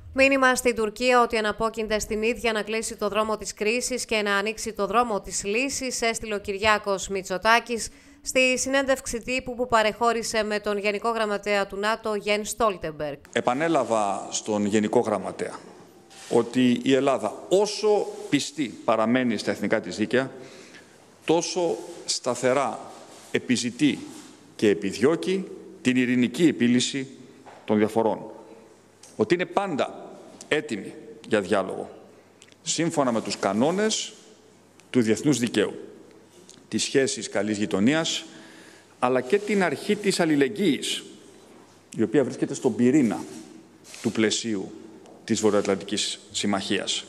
Μήνυμα στην Τουρκία ότι αναπόκεινται στην ίδια να κλείσει το δρόμο της κρίσης και να ανοίξει το δρόμο της λύσης, έστειλε ο Κυριάκος Μητσοτάκης στη συνέντευξη τύπου που παρεχώρησε με τον Γενικό Γραμματέα του ΝΑΤΟ, Γιένς Στόλτεμπεργκ. Επανέλαβα στον Γενικό Γραμματέα ότι η Ελλάδα όσο πιστή παραμένει στα εθνικά της δίκαια, τόσο σταθερά επιζητεί και επιδιώκει την ειρηνική επίλυση των διαφορών. Ότι είναι πάντα έτοιμη για διάλογο, σύμφωνα με τους κανόνες του διεθνούς δικαίου, τις σχέσεις καλής γειτονίας, αλλά και την αρχή της αλληλεγγύης, η οποία βρίσκεται στον πυρήνα του πλαισίου της Βορειοατλαντικής Συμμαχίας.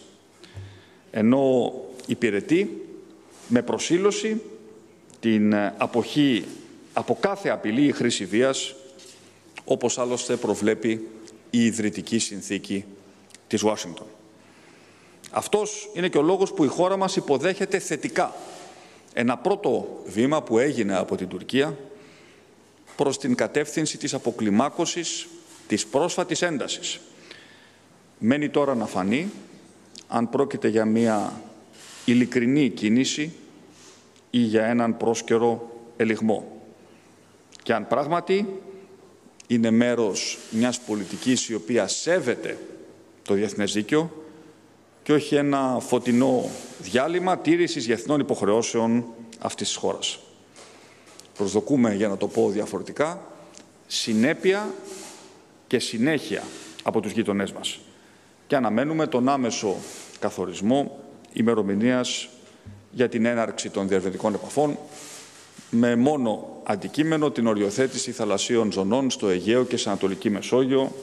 Ενώ υπηρετεί με προσήλωση την αποχή από κάθε απειλή ή χρήση βίας, όπως άλλωστε προβλέπει η ιδρυτική συνθήκη της Ουάσιγκτον. Αυτός είναι και ο λόγος που η χώρα μας υποδέχεται θετικά ένα πρώτο βήμα που έγινε από την Τουρκία προς την κατεύθυνση της αποκλιμάκωσης της πρόσφατης έντασης. Μένει τώρα να φανεί αν πρόκειται για μια ειλικρινή κίνηση ή για έναν πρόσκαιρο ελιγμό. Και αν πράγματι είναι μέρος μιας πολιτικής η οποία σέβεται το διεθνές δίκαιο και όχι ένα φωτεινό διάλειμμα τήρησης διεθνών υποχρεώσεων αυτής της χώρας. Προσδοκούμε, για να το πω διαφορετικά, συνέπεια και συνέχεια από τους γείτονές μας και αναμένουμε τον άμεσο καθορισμό ημερομηνίας για την έναρξη των διαρθρωτικών επαφών με μόνο αντικείμενο την οριοθέτηση θαλασσίων ζωνών στο Αιγαίο και στην Ανατολική Μεσόγειο,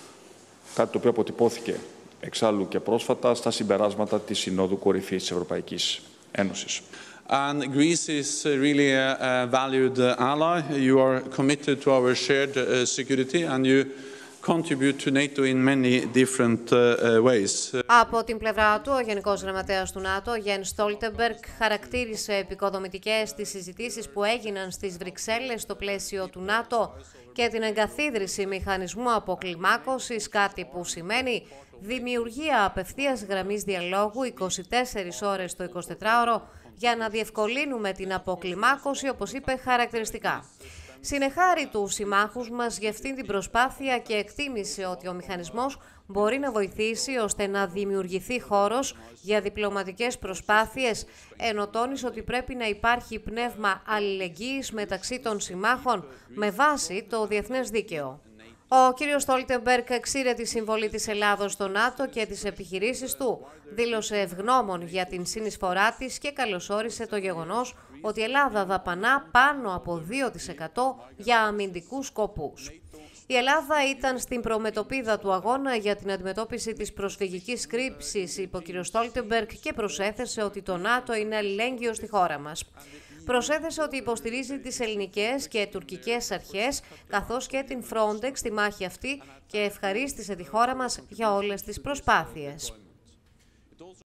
κάτι το οποίο αποτυπώθηκε εξάλλου και πρόσφατα στα συμπεράσματα της Συνόδου Κορυφής της Ευρωπαϊκής Ένωσης. And Greece is really a valued ally. You are committed to our shared security and you contribute to NATO in many different ways. Από την πλευρά του, ο Γενικός Γραμματέας του ΝΑΤΟ, Γιένς Στόλτεμπεργκ, χαρακτήρισε επικοδομητικές τις συζητήσεις που έγιναν στις Βρυξέλλες στο πλαίσιο του ΝΑΤΟ και την εγκαθίδρυση μηχανισμού αποκλιμάκωσης, κάτι που σημαίνει δημιουργία απευθείας γραμμής διαλόγου 24 ώρες το 24ωρο για να διευκολύνουμε την αποκλιμάκωση, όπως είπε χαρακτηριστικά. Συνεχάρη τους συμμάχους μας για αυτήν την προσπάθεια και εκτίμησε ότι ο μηχανισμός μπορεί να βοηθήσει ώστε να δημιουργηθεί χώρος για διπλωματικές προσπάθειες, ενώ τόνισε ότι πρέπει να υπάρχει πνεύμα αλληλεγγύης μεταξύ των συμμάχων με βάση το διεθνές δίκαιο. Ο κ. Στόλτεμπεργκ εξήρε τη συμβολή της Ελλάδος στο ΝΑΤΟ και τις επιχειρήσεις του, δήλωσε ευγνώμων για την συνεισφορά της και καλωσόρισε το γεγονός ότι η Ελλάδα δαπανά πάνω από 2% για αμυντικούς σκοπούς. Η Ελλάδα ήταν στην προμετωπίδα του αγώνα για την αντιμετώπιση της προσφυγικής κρίσης, είπε ο κ. Στόλτεμπεργκ και προσέθεσε ότι το ΝΑΤΟ είναι αλληλέγγυο στη χώρα μας. Προσέθεσε ότι υποστηρίζει τις ελληνικές και τουρκικές αρχές, καθώς και την Frontex στη μάχη αυτή και ευχαρίστησε τη χώρα μας για όλες τις προσπάθειες.